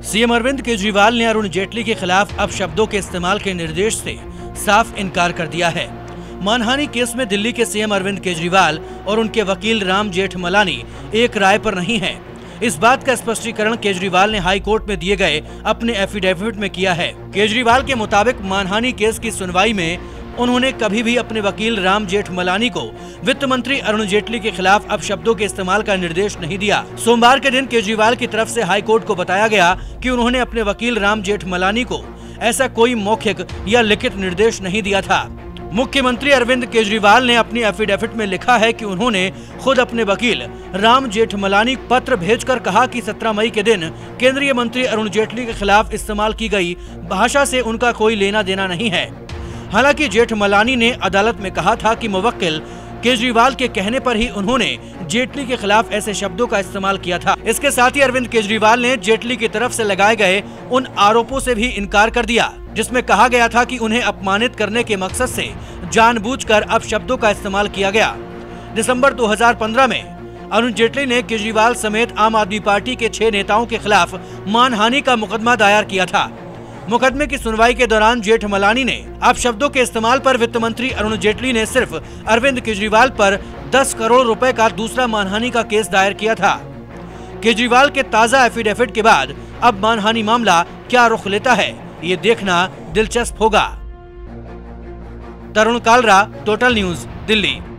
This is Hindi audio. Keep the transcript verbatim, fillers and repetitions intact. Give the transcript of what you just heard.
सीएम अरविंद केजरीवाल ने अरुण जेटली के खिलाफ अपशब्दों के इस्तेमाल के निर्देश से साफ इनकार कर दिया है। मानहानि केस में दिल्ली के सीएम अरविंद केजरीवाल और उनके वकील राम जेठमलानी एक राय पर नहीं हैं। इस बात का स्पष्टीकरण केजरीवाल ने हाई कोर्ट में दिए गए अपने एफिडेविट में किया है। केजरीवाल के मुताबिक मानहानि केस की सुनवाई में उन्होंने कभी भी अपने वकील राम जेठमलानी को वित्त मंत्री अरुण जेटली के खिलाफ अपशब्दों के इस्तेमाल का निर्देश नहीं दिया। सोमवार के दिन केजरीवाल की तरफ से हाई कोर्ट को बताया गया कि उन्होंने अपने वकील राम जेठमलानी को ऐसा कोई मौखिक या लिखित निर्देश नहीं दिया था। मुख्यमंत्री अरविंद केजरीवाल ने अपनी एफिडेविट में लिखा है कि उन्होंने खुद अपने वकील राम जेठमलानी पत्र भेजकर कहा कि सत्रह मई के दिन केंद्रीय मंत्री अरुण जेटली के खिलाफ इस्तेमाल की गई भाषा से उनका कोई लेना देना नहीं है। हालांकि जेठमलानी ने अदालत में कहा था कि मुवक्किल केजरीवाल के कहने पर ही उन्होंने जेटली के खिलाफ ऐसे शब्दों का इस्तेमाल किया था। इसके साथ ही अरविंद केजरीवाल ने जेटली की तरफ से लगाए गए उन आरोपों से भी इनकार कर दिया जिसमें कहा गया था कि उन्हें अपमानित करने के मकसद से जानबूझकर अपशब्दों का इस्तेमाल किया गया। दिसंबर दो हज़ार पंद्रह में अरुण जेटली ने केजरीवाल समेत आम आदमी पार्टी के छह नेताओं के खिलाफ मानहानि का मुकदमा दायर किया था। मुकदमे की सुनवाई के दौरान जेठमलानी ने अपशब्दों के इस्तेमाल पर वित्त मंत्री अरुण जेटली ने सिर्फ अरविंद केजरीवाल पर दस करोड़ रुपए का दूसरा मानहानि का केस दायर किया था। केजरीवाल के ताजा एफिडेविट के बाद अब मानहानि मामला क्या रुख लेता है, ये देखना दिलचस्प होगा। Tarun Kalra, total news, Delhi.